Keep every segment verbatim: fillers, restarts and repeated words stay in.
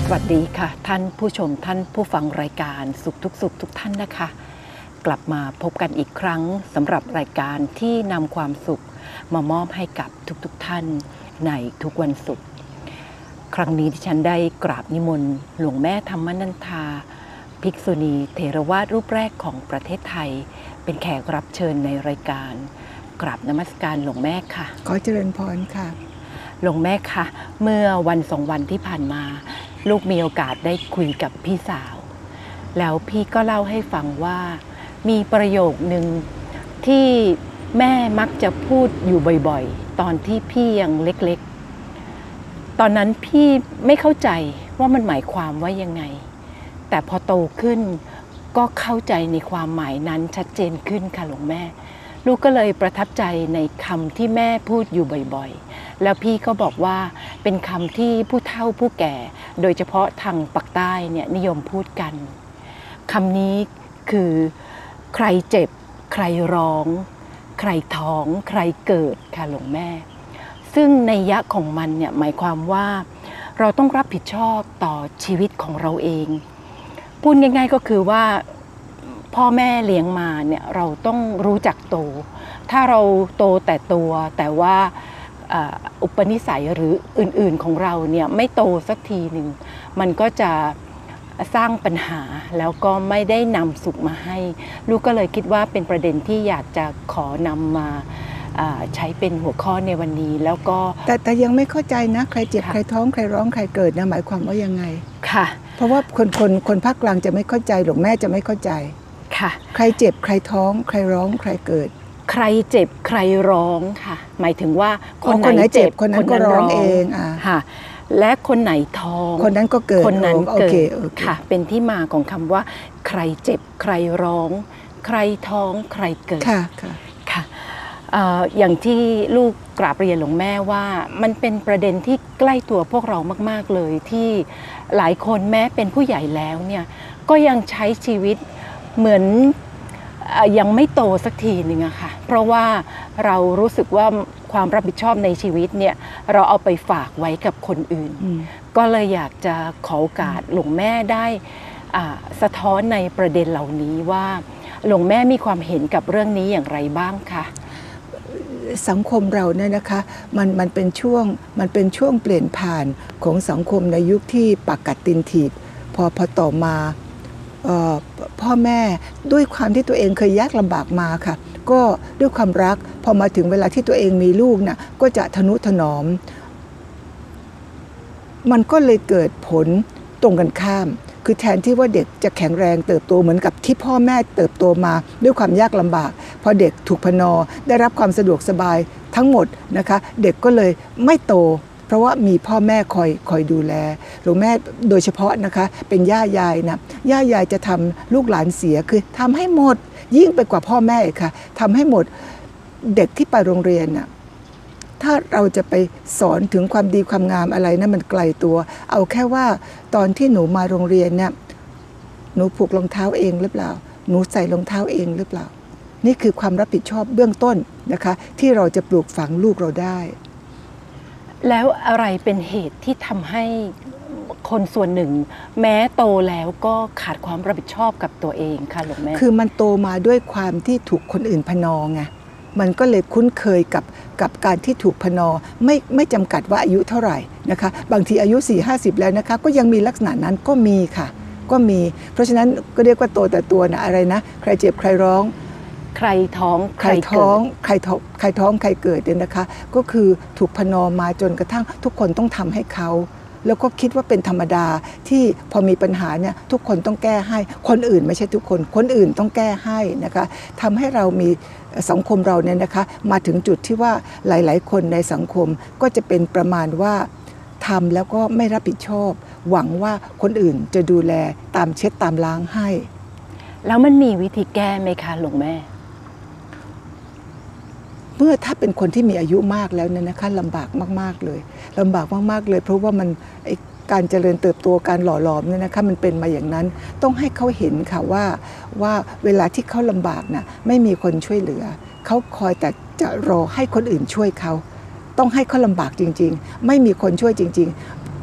สวัสดีค่ะท่านผู้ชมท่านผู้ฟังรายการสุขทุกสุขทุกท่านนะคะกลับมาพบกันอีกครั้งสำหรับรายการที่นำความสุขมามอบให้กับทุกๆท่านในทุกวันศุกร์ครั้งนี้ที่ฉันได้กราบนิมนต์หลวงแม่ธรรมนันทาภิกษุณีเถรวาทรูปแรกของประเทศไทยเป็นแขกรับเชิญในรายการกราบนมัสการหลวงแม่ค่ะขอเจริญพรค่ะหลวงแม่ค่ะเมื่อวันสองวันที่ผ่านมาลูกมีโอกาสได้คุยกับพี่สาวแล้วพี่ก็เล่าให้ฟังว่ามีประโยคนึงที่แม่มักจะพูดอยู่บ่อยๆตอนที่พี่ยังเล็กๆตอนนั้นพี่ไม่เข้าใจว่ามันหมายความว่ายังไงแต่พอโตขึ้นก็เข้าใจในความหมายนั้นชัดเจนขึ้นค่ะหลวงแม่ลูกก็เลยประทับใจในคำที่แม่พูดอยู่บ่อยๆแล้วพี่ก็บอกว่าเป็นคำที่ผู้เฒ่าผู้แก่โดยเฉพาะทางปากใต้เนี่ยนิยมพูดกันคำนี้คือใครเจ็บใครร้องใครท้องใครเกิดค่ะหลวงแม่ซึ่งนัยยะของมันเนี่ยหมายความว่าเราต้องรับผิดชอบต่อชีวิตของเราเองพูดง่ายๆก็คือว่าพ่อแม่เลี้ยงมาเนี่ยเราต้องรู้จักโตถ้าเราโตแต่ตัวแต่ว่าอุปนิสัยหรืออื่นๆของเราเนี่ยไม่โตสักทีหนึ่งมันก็จะสร้างปัญหาแล้วก็ไม่ได้นำสุขมาให้ลูกก็เลยคิดว่าเป็นประเด็นที่อยากจะขอนำมาใช้เป็นหัวข้อในวันนี้แล้วก็แต่แต่ยังไม่เข้าใจนะใครเจ็บใครท้องใครร้องใครเกิดนะหมายความว่ายังไงค่ะเพราะว่าคนคนคนภาคกลางจะไม่เข้าใจหลวงแม่จะไม่เข้าใจค่ะใครเจ็บใครท้องใครร้องใครเกิดใครเจ็บใครร้องค่ะหมายถึงว่าคนไหนเจ็บคนนั้นก็ร้องเองอ่ะค่ะและคนไหนท้องคนนั้นก็เกิดคนนั้นเกิดค่ะเเป็นที่มาของคำว่าใครเจ็บใครร้องใครท้องใครเกิดค่ะค่ะค่ะอย่างที่ลูกกราบเรียนหลวงแม่ว่ามันเป็นประเด็นที่ใกล้ตัวพวกเรามากๆเลยที่หลายคนแม้เป็นผู้ใหญ่แล้วเนี่ยก็ยังใช้ชีวิตเหมือนยังไม่โตสักทีหนึ่งอะค่ะเพราะว่าเรารู้สึกว่าความรับผิดชอบในชีวิตเนี่ยเราเอาไปฝากไว้กับคนอื่นก็เลยอยากจะขอโอกาสหลวงแม่ได้สะท้อนในประเด็นเหล่านี้ว่าหลวงแม่มีความเห็นกับเรื่องนี้อย่างไรบ้างคะสังคมเราเนี่ยนะคะมันมันเป็นช่วงมันเป็นช่วงเปลี่ยนผ่านของสังคมในยุคที่ปากกัดตินถีบพอพอต่อมาพ่อแม่ด้วยความที่ตัวเองเคยยากลำบากมาค่ะก็ด้วยความรักพอมาถึงเวลาที่ตัวเองมีลูกน่ะก็จะทนุถนอมมันก็เลยเกิดผลตรงกันข้ามคือแทนที่ว่าเด็กจะแข็งแรงเติบโตเหมือนกับที่พ่อแม่เติบโตมาด้วยความยากลำบากพอเด็กถูกพนอได้รับความสะดวกสบายทั้งหมดนะคะเด็กก็เลยไม่โตเพราะว่ามีพ่อแม่คอยคอยดูแลหลวงแม่โดยเฉพาะนะคะเป็นย่ายายนะย่ายายจะทำลูกหลานเสียคือทำให้หมดยิ่งไปกว่าพ่อแม่ค่ะทำให้หมดเด็กที่ไปโรงเรียนน่ะถ้าเราจะไปสอนถึงความดีความงามอะไรนะมันไกลตัวเอาแค่ว่าตอนที่หนูมาโรงเรียนเนี่ยหนูผูกรองเท้าเองหรือเปล่าหนูใส่รองเท้าเองหรือเปล่านี่คือความรับผิดชอบเบื้องต้นนะคะที่เราจะปลูกฝังลูกเราได้แล้วอะไรเป็นเหตุที่ทำให้คนส่วนหนึ่งแม้โตแล้วก็ขาดความรับผิดชอบกับตัวเองค่ะหลวงแม่คือมันโตมาด้วยความที่ถูกคนอื่นพนอไงมันก็เลยคุ้นเคยกับกับการที่ถูกพนอไม่ไม่จำกัดว่าอายุเท่าไหร่นะคะบางทีอายุ สี่ห้าสิบ แล้วนะคะก็ยังมีลักษณะนั้นก็มีค่ะก็มีเพราะฉะนั้นก็เรียกว่าโตแต่ตัวนะอะไรนะใครเจ็บใครร้องใครท้องใครท้องใครท้องใครท้องใครเกิดเนี่ยนะคะก็คือถูกพนอมาจนกระทั่งทุกคนต้องทำให้เขาแล้วก็คิดว่าเป็นธรรมดาที่พอมีปัญหาเนี่ยทุกคนต้องแก้ให้คนอื่นไม่ใช่ทุกคนคนอื่นต้องแก้ให้นะคะทำให้เรามีสังคมเราเนี่ยนะคะมาถึงจุดที่ว่าหลายๆคนในสังคมก็จะเป็นประมาณว่าทำแล้วก็ไม่รับผิดชอบหวังว่าคนอื่นจะดูแลตามเช็ดตามล้างให้แล้วมันมีวิธีแก้ไหมคะหลวงแม่เมื่อถ้าเป็นคนที่มีอายุมากแล้วเนี่ยนะคะลำบากมากๆเลยลำบากมากๆเลยเพราะว่ามันการเจริญเติบโตการหล่อหลอมเนี่ยนะคะมันเป็นมาอย่างนั้นต้องให้เขาเห็นค่ะว่าว่าเวลาที่เขาลำบากน่ะไม่มีคนช่วยเหลือเขาคอยแต่จะรอให้คนอื่นช่วยเขาต้องให้เขาลำบากจริงๆไม่มีคนช่วยจริงๆ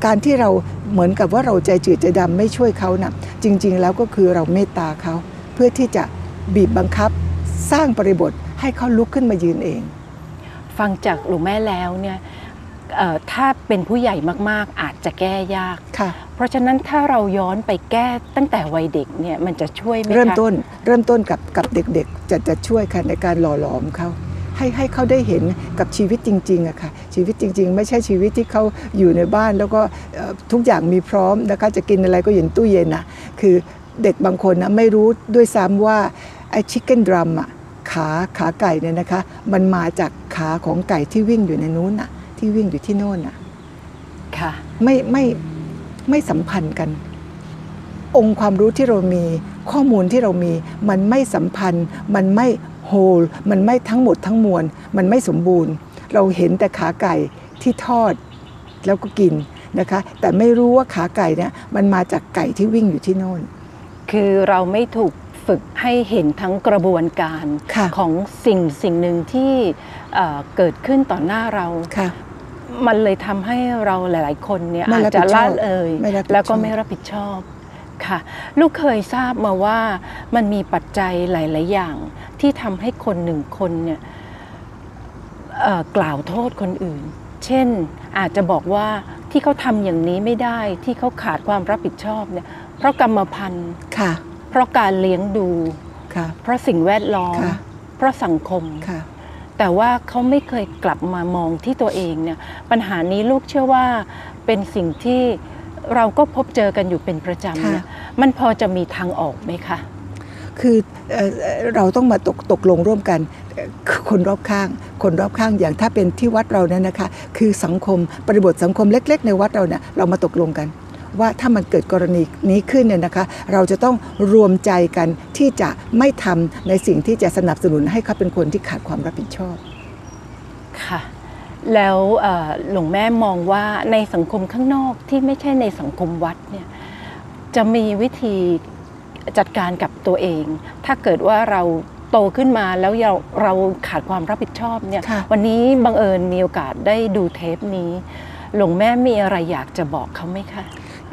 การที่เราเหมือนกับว่าเราใจจืดใจดำไม่ช่วยเขานะจริงๆแล้วก็คือเราเมตตาเขาเพื่อที่จะบีบบังคับสร้างบริบทให้เขาลุกขึ้นมายืนเองฟังจากหลวงแม่แล้วเนี่ยถ้าเป็นผู้ใหญ่มากๆอาจจะแก้ยากเพราะฉะนั้นถ้าเราย้อนไปแก้ตั้งแต่วัยเด็กเนี่ยมันจะช่วยไหมคะเริ่มต้นเริ่มต้นกับกับเด็กๆจะจะช่วยค่ะในการหล่อหลอมเขาให้ให้เขาได้เห็นกับชีวิตจริงๆอะค่ะชีวิตจริงๆไม่ใช่ชีวิตที่เขาอยู่ในบ้านแล้วก็ทุกอย่างมีพร้อมนะคะจะกินอะไรก็อยู่ในตู้เย็นอะคือเด็กบางคนนะไม่รู้ด้วยซ้ำว่าไอ้ชิคเก้นดรัมอะขาขาไก่เนี่ยนะคะมันมาจากขาของไก่ที่วิ่งอยู่ในนู้นน่ะที่วิ่งอยู่ที่โน่นน่ะค่ะไม่ไม่ไม่สัมพันธ์กันองค์ความรู้ที่เรามีข้อมูลที่เรามีมันไม่สัมพันธ์มันไม่โฮลมันไม่ทั้งหมดทั้งมวลมันไม่สมบูรณ์เราเห็นแต่ขาไก่ที่ทอดแล้วก็กินนะคะแต่ไม่รู้ว่าขาไก่เนี่ยมันมาจากไก่ที่วิ่งอยู่ที่โน่นคือเราไม่ถูกฝึกให้เห็นทั้งกระบวนการของสิ่งสิ่งหนึ่งที่เกิดขึ้นต่อหน้าเรามันเลยทำให้เราหลายๆคนเนี่ยอาจจะละเลยแล้วก็ไม่รับผิดชอบค่ะลูกเคยทราบมาว่ามันมีปัจจัยหลายๆอย่างที่ทำให้คนหนึ่งคนเนี่ยกล่าวโทษคนอื่นเช่นอาจจะบอกว่าที่เขาทำอย่างนี้ไม่ได้ที่เขาขาดความรับผิดชอบเนี่ยเพราะกรรมพันธุ์เพราะการเลี้ยงดูเพราะสิ่งแวดล้อมเพราะสังคมแต่ว่าเขาไม่เคยกลับมามองที่ตัวเองเนี่ยปัญหานี้ลูกเชื่อว่าเป็นสิ่งที่เราก็พบเจอกันอยู่เป็นประจำเนี่ยมันพอจะมีทางออกไหมคะคือเราต้องมาตกตกลงร่วมกันคนรอบข้างคนรอบข้างอย่างถ้าเป็นที่วัดเราเนี่ยนะคะคือสังคมบริบทสังคมเล็กๆในวัดเราเนี่ยเรามาตกลงกันว่าถ้ามันเกิดกรณีนี้ขึ้นเนี่ยนะคะเราจะต้องรวมใจกันที่จะไม่ทำในสิ่งที่จะสนับสนุนให้เขาเป็นคนที่ขาดความรับผิดชอบค่ะแล้วหลวงแม่มองว่าในสังคมข้างนอกที่ไม่ใช่ในสังคมวัดเนี่ยจะมีวิธีจัดการกับตัวเองถ้าเกิดว่าเราโตขึ้นมาแล้วเราเราขาดความรับผิดชอบเนี่ยวันนี้บังเอิญมีโอกาสได้ดูเทปนี้หลวงแม่มีอะไรอยากจะบอกเขาไหมคะ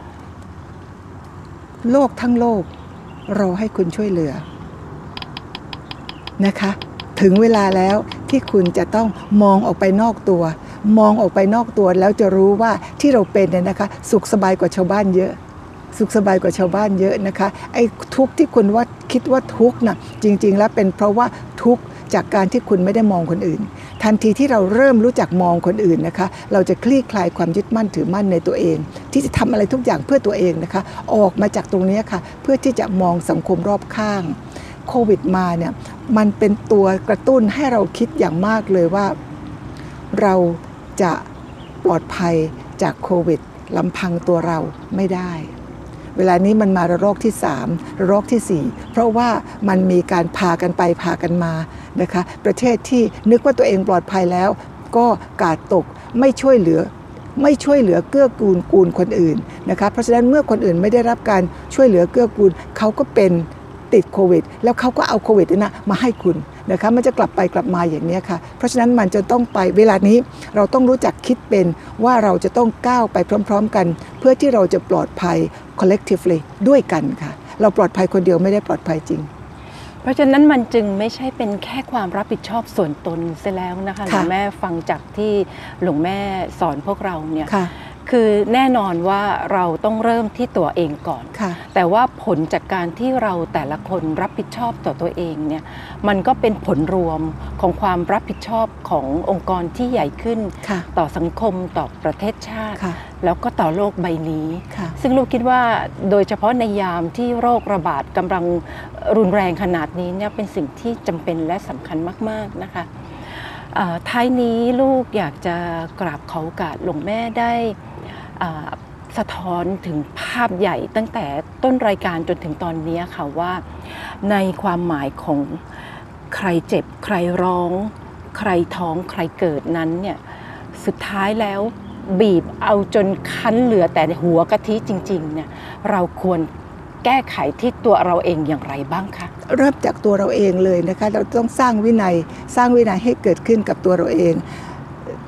โลกทั้งโลกรอให้คุณช่วยเหลือนะคะถึงเวลาแล้วที่คุณจะต้องมองออกไปนอกตัวมองออกไปนอกตัวแล้วจะรู้ว่าที่เราเป็นเนี่ยนะคะสุขสบายกว่าชาวบ้านเยอะสุขสบายกว่าชาวบ้านเยอะนะคะไอ้ทุกข์ที่คุณว่าคิดว่าทุกข์นะจริงๆแล้วเป็นเพราะว่าทุกข์จากการที่คุณไม่ได้มองคนอื่นทันทีที่เราเริ่มรู้จักมองคนอื่นนะคะเราจะคลี่คลายความยึดมั่นถือมั่นในตัวเองที่จะทำอะไรทุกอย่างเพื่อตัวเองนะคะออกมาจากตรงนี้ค่ะเพื่อที่จะมองสังคมรอบข้างโควิดมาเนี่ยมันเป็นตัวกระตุ้นให้เราคิดอย่างมากเลยว่าเราจะปลอดภัยจากโควิดลำพังตัวเราไม่ได้เวลานี้มันมาระลอกที่สามระลอกที่สี่เพราะว่ามันมีการพากันไปพากันมานะคะประเทศที่นึกว่าตัวเองปลอดภัยแล้วก็กาดตกไม่ช่วยเหลือไม่ช่วยเหลือเกื้อกูลกูลคนอื่นนะคะเพราะฉะนั้นเมื่อคนอื่นไม่ได้รับการช่วยเหลือเกื้อกูลเขาก็เป็นติดโควิดแล้วเขาก็เอาโควิดนั้นมาให้คุณนะคะมันจะกลับไปกลับมาอย่างนี้ค่ะเพราะฉะนั้นมันจะต้องไปเวลานี้เราต้องรู้จักคิดเป็นว่าเราจะต้องก้าวไปพร้อมๆกันเพื่อที่เราจะปลอดภัย collectively ด้วยกันค่ะเราปลอดภัยคนเดียวไม่ได้ปลอดภัยจริงเพราะฉะนั้นมันจึงไม่ใช่เป็นแค่ความรับผิดชอบส่วนตนเสียแล้วนะคะหลวงแม่ฟังจากที่หลวงแม่สอนพวกเราเนี่ยคือแน่นอนว่าเราต้องเริ่มที่ตัวเองก่อนแต่ว่าผลจากการที่เราแต่ละคนรับผิดชอบต่อตัวเองเนี่ยมันก็เป็นผลรวมของความรับผิดชอบขององค์กรที่ใหญ่ขึ้นต่อสังคมต่อประเทศชาติแล้วก็ต่อโลกใบนี้ซึ่งลูกคิดว่าโดยเฉพาะในยามที่โรคระบาดกำลังรุนแรงขนาดนี้เนี่ยเป็นสิ่งที่จำเป็นและสำคัญมากๆนะคะท้ายนี้ลูกอยากจะกราบขอโอกาสหลวงแม่ได้สะท้อนถึงภาพใหญ่ตั้งแต่ต้นรายการจนถึงตอนนี้ค่ะว่าในความหมายของใครเจ็บใครร้องใครท้องใครเกิดนั้นเนี่ยสุดท้ายแล้วบีบเอาจนคั้นเหลือแต่หัวกะทิจริงๆเนี่ยเราควรแก้ไขที่ตัวเราเองอย่างไรบ้างคะเริ่มจากตัวเราเองเลยนะคะเราต้องสร้างวินัยสร้างวินัยให้เกิดขึ้นกับตัวเราเอง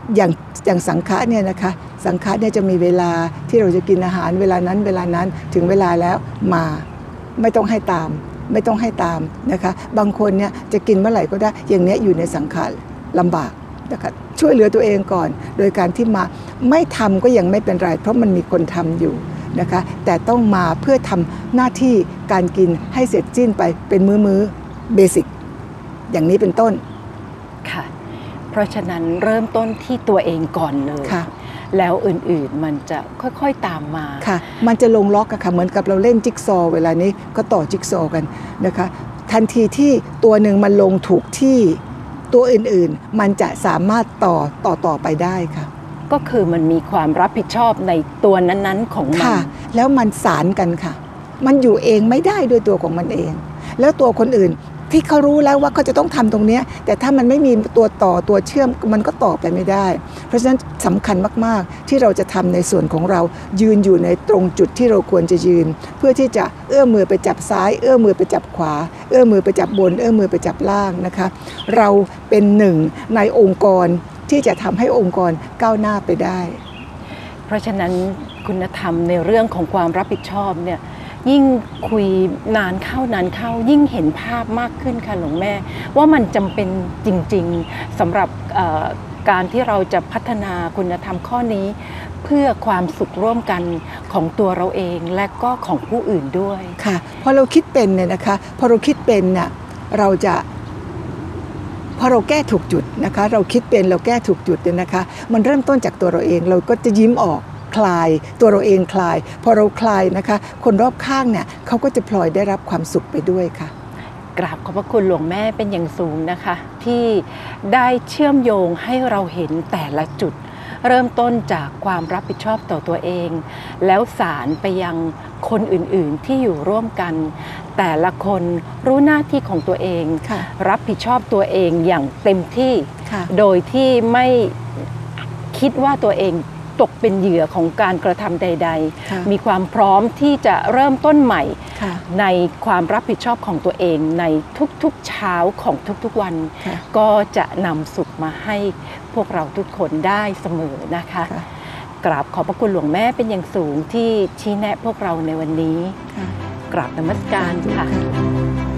อย่างอย่างสังฆะเนี่ยนะคะสังฆะเนี่ยจะมีเวลาที่เราจะกินอาหารเวลานั้นเวลานั้นถึงเวลาแล้วมาไม่ต้องให้ตามไม่ต้องให้ตามนะคะบางคนเนี่ยจะกินเมื่อไหร่ก็ได้อย่างนี้อยู่ในสังฆะลำบากนะคะช่วยเหลือตัวเองก่อนโดยการที่มาไม่ทำก็ยังไม่เป็นไรเพราะมันมีคนทำอยู่นะคะแต่ต้องมาเพื่อทำหน้าที่การกินให้เสร็จสิ้นไปเป็นมื้อๆเบสิกอย่างนี้เป็นต้นค่ะเพราะฉะนั้นเริ่มต้นที่ตัวเองก่อนเลยแล้วอื่นๆมันจะค่อยๆตามมาค่ะมันจะลงล็อกอะค่ะเหมือนกับเราเล่นจิ๊กซอว์เวลานี้ก็ต่อจิ๊กซอว์กันนะคะทันทีที่ตัวหนึ่งมันลงถูกที่ตัวอื่นๆมันจะสามารถต่อต่อต่อไปได้ค่ะก็คือมันมีความรับผิดชอบในตัวนั้นๆของมันค่ะแล้วมันสานกันค่ะมันอยู่เองไม่ได้ด้วยตัวของมันเองแล้วตัวคนอื่นที่เขารู้แล้วว่าเขาจะต้องทำตรงนี้แต่ถ้ามันไม่มีตัวต่อตัวเชื่อมมันก็ต่อไปไม่ได้เพราะฉะนั้นสำคัญมากๆที่เราจะทำในส่วนของเรายืนอยู่ในตรงจุดที่เราควรจะยืนเพื่อที่จะเอื้อมมือไปจับซ้ายเอื้อมมือไปจับขวาเอื้อมมือไปจับบนเอื้อมมือไปจับล่างนะคะเราเป็นหนึ่งในองค์กรที่จะทำให้องค์กรก้าวหน้าไปได้เพราะฉะนั้นคุณธรรมในเรื่องของความรับผิดชอบเนี่ยยิ่งคุยนานเข้านานเข้ายิ่งเห็นภาพมากขึ้นค่ะหลวงแม่ว่ามันจำเป็นจริงๆสำหรับการที่เราจะพัฒนาคุณธรรมข้อนี้เพื่อความสุขร่วมกันของตัวเราเองและก็ของผู้อื่นด้วยค่ะพอเราคิดเป็นเนี่ยนะคะพอเราคิดเป็นเนี่ยเราจะพอเราแก้ถูกจุดนะคะเราคิดเป็นเราแก้ถูกจุดเนี่ยนะคะมันเริ่มต้นจากตัวเราเองเราก็จะยิ้มออกคลายตัวเราเองคลายพอเราคลายนะคะคนรอบข้างเนี่ยเขาก็จะพลอยได้รับความสุขไปด้วยค่ะกราบขอบพระคุณหลวงแม่เป็นอย่างสูงนะคะที่ได้เชื่อมโยงให้เราเห็นแต่ละจุดเริ่มต้นจากความรับผิดชอบต่อตัวเองแล้วสารไปยังคนอื่นๆที่อยู่ร่วมกันแต่ละคนรู้หน้าที่ของตัวเองรับผิดชอบตัวเองอย่างเต็มที่โดยที่ไม่คิดว่าตัวเองตกเป็นเหยื่อของการกระทำใดๆมีความพร้อมที่จะเริ่มต้นใหม่ในความรับผิดชอบของตัวเองในทุกๆเช้าของทุกๆวันก็จะนำสุขมาให้พวกเราทุกคนได้เสมอนะคะกราบขอบพระคุณหลวงแม่เป็นอย่างสูงที่ชี้แนะพวกเราในวันนี้กราบนมัสการค่ะ